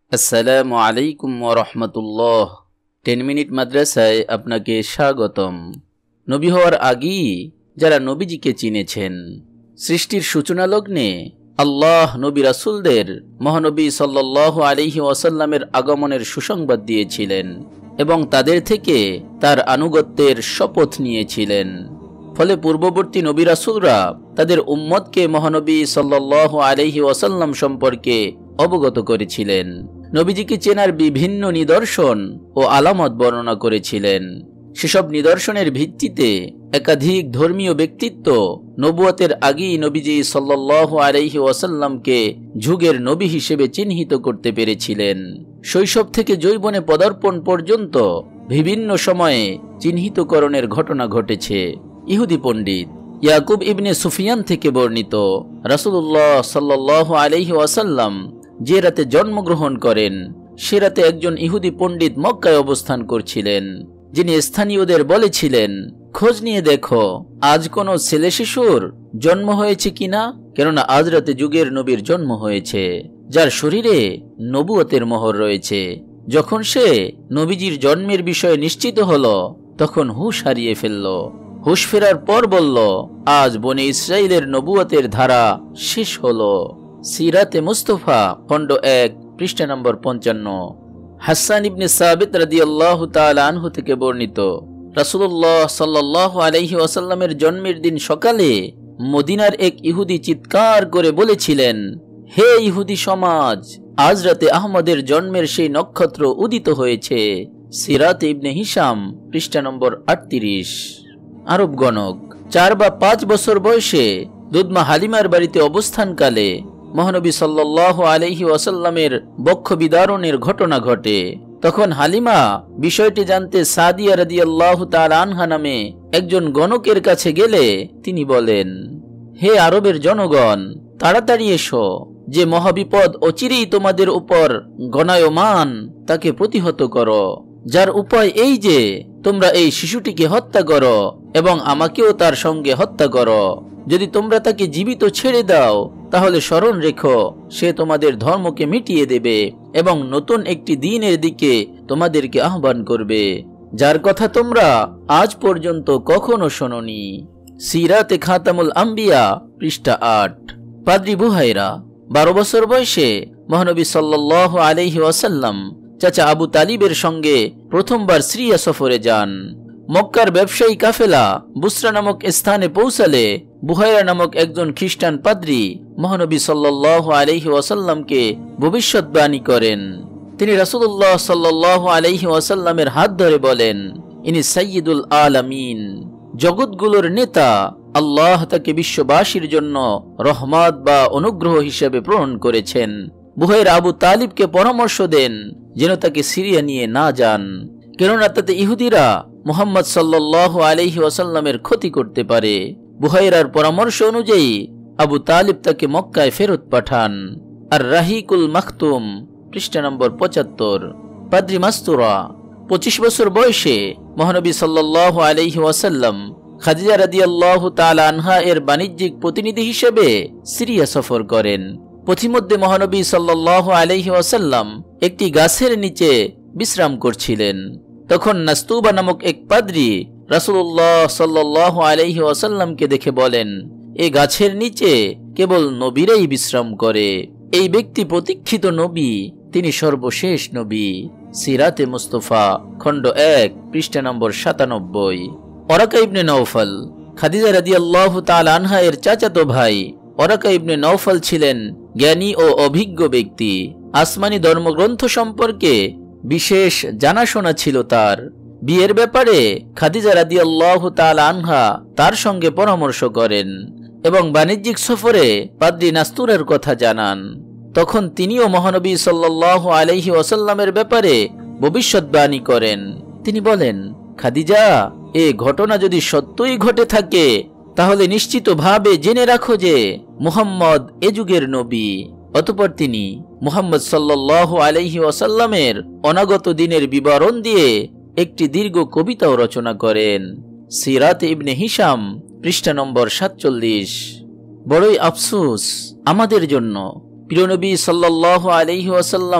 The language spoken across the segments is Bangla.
আসসালামু আলাইকুম ওয়া রাহমাতুল্লাহ। 10 মিনিট মাদ্রাসায় আপনাকে স্বাগতম। নবী হওয়ার আগেই যারা নবীজিকে চিনেছেন, সৃষ্টির সূচনা লগ্নে আল্লাহ নবী রাসূলদের মহানবী সাল্লাল্লাহু আলাইহি ওয়াসাল্লামের আগমনের সুসংবাদ দিয়েছিলেন এবং তাদের থেকে তার আনুগত্যের শপথ নিয়েছিলেন। ফলে পূর্ববর্তী নবী রাসূলরা তাদের উম্মতকে মহানবী সাল্লাল্লাহু আলাইহি ওয়াসাল্লাম সম্পর্কে অবগত করেছিলেন। নবীজিকে চেনার বিভিন্ন নিদর্শন ও আলামত বর্ণনা করেছিলেন। সেসব নিদর্শনের ভিত্তিতে একাধিক ধর্মীয় ব্যক্তিত্ব নবুয়তের আগেই নবীজি সাল্লাল্লাহু আলাইহি ওয়াসাল্লামকে যুগের নবী হিসেবে চিহ্নিত করতে পেরেছিলেন। শৈশব থেকে যৌবনে পদার্পণ পর্যন্ত বিভিন্ন সময়ে চিহ্নিতকরণের ঘটনা ঘটেছে। ইহুদি পণ্ডিত ইয়াকুব ইবনে সুফিয়ান থেকে বর্ণিত, রাসূলুল্লাহ সাল্লাল্লাহু আলাইহি ওয়াসাল্লাম যে রাতে জন্মগ্রহণ করেন সে রাতে একজন ইহুদি পণ্ডিত মক্কায় অবস্থান করছিলেন, যিনি স্থানীয়দের বলেছিলেন, খোঁজ নিয়ে দেখো আজ কোনো ছেলে শিশুর জন্ম হয়েছে কিনা, কেননা আজ রাতে যুগের নবীর জন্ম হয়েছে, যার শরীরে নবুয়তের মোহর রয়েছে। যখন সে নবীজির জন্মের বিষয়ে নিশ্চিত হলো তখন হুঁশ হারিয়ে ফেলল। হুঁশ ফেরার পর বলল, আজ বনে ইসরাইলের নবুয়তের ধারা শেষ হলো। সিরাতে মুস্তাফা খণ্ড 1 পৃষ্ঠা নম্বর 55। হাসান ইবনে সাবিত রাদিয়াল্লাহু তাআলা আনহু থেকে বর্ণিত, রাসূলুল্লাহ সাল্লাল্লাহু আলাইহি ওয়াসাল্লামের জন্মের দিন সকালে মদিনার এক ইহুদি চিৎকার করে বলেছিলেন, হে ইহুদি সমাজ, আজ রাতে আহমদের জন্মের সেই নক্ষত্র উদিত হয়েছে। সিরাতে ইবনে হিশাম পৃষ্ঠা নম্বর 38। আরব গণক 4 বা 5 বছর বয়সে দুধমা হালিমার বাড়িতে অবস্থানকালে মহানবী সাল্লাল্লাহু আলাইহি ওয়াসাল্লামের বক্ষ বিদারণের ঘটনা ঘটে। তখন হালিমা বিষয়টি জানতে সাদিয়া রাদিয়াল্লাহু তাআলা আনহা নামে একজন গণকের কাছে গেলে তিনি বলেন, হে আরবের জনগণ, তাড়াতাড়ি এসো, যে মহাবিপদ অচিরেই তোমাদের উপর গণায়মান তাকে প্রতিহত করো, যার উপায় এই যে তোমরা এই শিশুটিকে হত্যা করো এবং আমাকেও তার সঙ্গে হত্যা করো। যদি তোমরা তাকে জীবিত ছেড়ে দাও তাহলে স্মরণ রেখো সে তোমাদের ধর্মকে মিটিয়ে দেবে এবং নতুন একটি দ্বীনের দিকে তোমাদেরকে আহ্বান করবে, যার কথা তোমরা আজ পর্যন্ত কখনো শোনোনি। সিরাতে খাতামুল আম্বিয়া পৃষ্ঠা 8। পাদ্রী বুহাইরা 12 বছর বয়সে মহানবী সাল্লাল্লাহু আলাইহি ওয়াসাল্লাম চাচা আবু তালিবের সঙ্গে প্রথমবার সিরিয়া সফরে যান। মক্কার ব্যবসায়ী কাফেলা বুসরা নামক স্থানে পৌঁছালে বুহাইরা নামক একজন খ্রিস্টান পাদ্রী মহানবী সাল্লাল্লাহু আলাইহি ওয়াসাল্লামকে ভবিষ্যৎবাণী করেন। তিনি রাসূলুল্লাহ সাল্লাল্লাহু আলাইহি ওয়াসাল্লামের হাত ধরে বলেন, ইনি সাইয়্যিদুল আলামিন, জগৎগুলোর নেতা। আল্লাহ তাকে বিশ্ববাসীর জন্য রহমত বা অনুগ্রহ হিসেবে প্রেরণ করেছেন। বুহাইরা আবু তালিবকে পরামর্শ দেন যেন তাকে সিরিয়া নিয়ে না যান, কেননা তাতে ইহুদিরা মুহাম্মদ সাল্লাল্লাহু আলাইহি ওয়াসাল্লামের ক্ষতি করতে পারে। বুহাইরার পরামর্শ অনুযায়ী আবু তালিব তাকে মক্কায় ফেরত পাঠান। আর রাহিকুল মাখতুম পৃষ্ঠা নম্বর 75। পাদ্রী মাস্তুরা 25 বছর বয়সে মহানবী সাল্লাল্লাহু আলাইহি ওয়াসাল্লাম খাদিজা রাদিয়াল্লাহু তাআলা আনহা এর বাণিজ্যিক প্রতিনিধি হিসেবে সিরিয়া সফর করেন। পথিমধ্যে মহানবী সাল্লাল্লাহু আলাইহি ওয়াসাল্লাম একটি গাছের নিচে বিশ্রাম করছিলেন। তখন নাস্তুবা নামক এক পাদ্রী রাসূলুল্লাহ সাল্লাল্লাহু আলাইহি ওয়াসাল্লামকে দেখে বলেন, এই গাছের নিচে কেবল নবীরাই বিশ্রাম করে। এই ব্যক্তি প্রতীক্ষিত নবী, তিনি সর্বশেষ নবী। সিরাতে মুস্তাফা খণ্ড 1 পৃষ্ঠা নম্বর 97। ওরাকা ইবনে নওফল খাদিজা রাদিয়াল্লাহু তাআলা আনহা এর চাচাতো ভাই। ওরাকা ইবনে নওফল ছিলেন জ্ঞানী ও অভিজ্ঞ ব্যক্তি। আসমানি ধর্মগ্রন্থ সম্পর্কে বিশেষ জানাশোনা ছিল তার। বিয়ের ব্যাপারে খাদিজা রাদিয়াল্লাহু তাআলা আনহা তার সঙ্গে পরামর্শ করেন এবং বাণিজ্যিক সফরে পাদ্রী নাস্তুরের কথা জানান। তখন তিনিও মহানবী সাল্লাল্লাহু আলাইহি ওয়াসাল্লামের ব্যাপারে ভবিষ্যৎবাণী করেন। তিনি বলেন, খাদিজা, এ ঘটনা যদি সত্যই ঘটে থাকে তাহলে নিশ্চিতভাবে জেনে রাখো যে মুহাম্মদ এ যুগের নবী। অতঃপর তিনি মুহাম্মদ সাল্লাল্লাহু আলাইহি ওয়াসাল্লামের অনাগত দিনের বিবরণ দিয়ে একটি দীর্ঘ কবিতাও রচনা করেন। সিরাতে ইবনে হিশাম পৃষ্ঠা নম্বর 47। বড়ই আফসোস আমাদের জন্য, প্রিয় নবী সাল্লাল্লাহু আলাইহি ওয়াসাল্লাম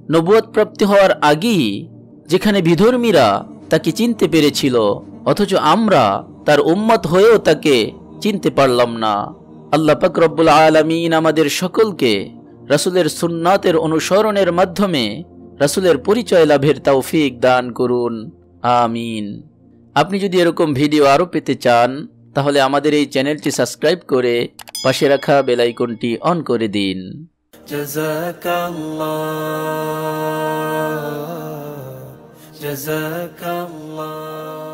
নবুয়ত প্রাপ্তি হওয়ার আগেই যেখানে বিধর্মীরা তাকে চিনতে পেরেছিল, অথচ আমরা তার উম্মত হয়েও তাকে চিনতে পারলাম না। আল্লাহ পাক রব্বুল আলামিন আমাদের সকলকে রাসূলের সুন্নাতের অনুসরণের মাধ্যমে রাসূলের পরিচয় লাভের তৌফিক দান করুন, আমিন। আপনি যদি এরকম ভিডিও আরও পেতে চান তাহলে আমাদের এই চ্যানেলটি সাবস্ক্রাইব করে পাশে রাখা বেল আইকনটি অন করে দিন। জাযাকাল্লাহ।